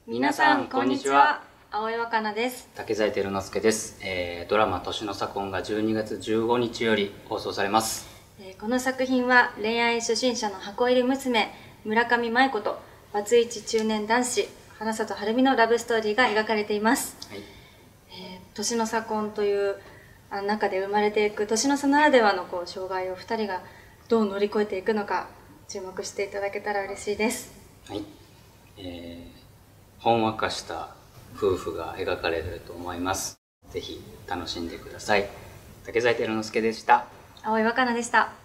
皆さんこんにちは。 青井若菜です。 竹財輝之助です。ドラマ年の差婚が12月15日より放送されます。 この作品は恋愛初心者の箱入り娘村上舞子とバツイチ中年男子花里晴美のラブストーリーが描かれています。はい。年の差婚という中で生まれていく年の差ならではの障害を2人がどう乗り越えていくのか注目していただけたら嬉しいです。 はい。ほんわかした夫婦が描かれると思います。ぜひ楽しんでください。竹財輝之助でした。 青井若菜でした。